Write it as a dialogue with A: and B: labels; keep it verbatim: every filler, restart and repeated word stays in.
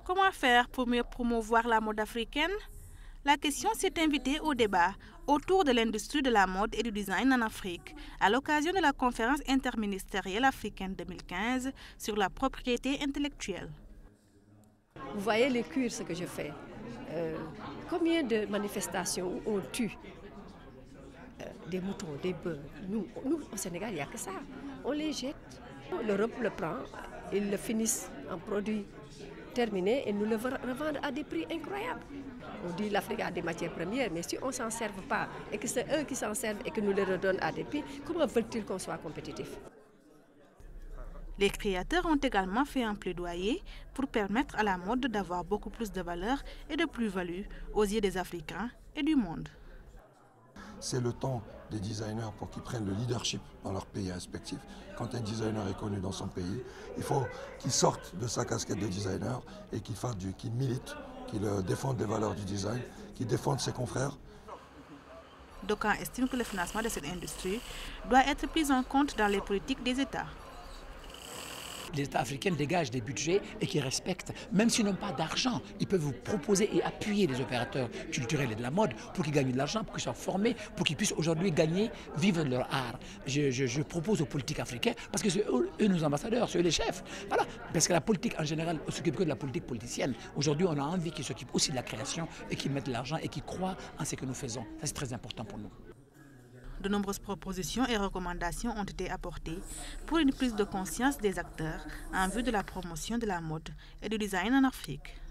A: Comment faire pour mieux promouvoir la mode africaine? La question s'est invitée au débat autour de l'industrie de la mode et du design en Afrique à l'occasion de la conférence interministérielle africaine deux mille quinze sur la propriété intellectuelle.
B: Vous voyez les cuirs, ce que je fais. Euh, combien de manifestations où on tue euh, des moutons, des bœufs? Nous, nous, au Sénégal, il n'y a que ça. On les jette. L'Europe le prend, ils le finissent en produit terminé et nous le revendent à des prix incroyables. On dit l'Afrique a des matières premières, mais si on ne s'en sert pas et que c'est eux qui s'en servent et que nous les redonnent à des prix, comment veulent-ils qu'on soit compétitif?
A: Les créateurs ont également fait un plaidoyer pour permettre à la mode d'avoir beaucoup plus de valeur et de plus-value aux yeux des Africains et du monde.
C: C'est le temps des designers pour qu'ils prennent le leadership dans leur pays respectif. Quand un designer est connu dans son pays, il faut qu'il sorte de sa casquette de designer et qu'il fasse du, qu'il milite, qu'il défende les valeurs du design, qu'il défende ses confrères.
A: D'aucuns estiment que le financement de cette industrie doit être pris en compte dans les politiques des États.
D: Les États africains dégagent des budgets et qui respectent, même s'ils n'ont pas d'argent, ils peuvent vous proposer et appuyer les opérateurs culturels et de la mode pour qu'ils gagnent de l'argent, pour qu'ils soient formés, pour qu'ils puissent aujourd'hui gagner, vivre de leur art. Je, je, je propose aux politiques africains, parce que c'est eux, eux nos ambassadeurs, c'est eux les chefs. Voilà. Parce que la politique en général ne s'occupe que de la politique politicienne. Aujourd'hui, on a envie qu'ils s'occupent aussi de la création et qu'ils mettent de l'argent et qu'ils croient en ce que nous faisons. Ça, c'est très important pour nous.
A: De nombreuses propositions et recommandations ont été apportées pour une prise de conscience des acteurs en vue de la promotion de la mode et du design en Afrique.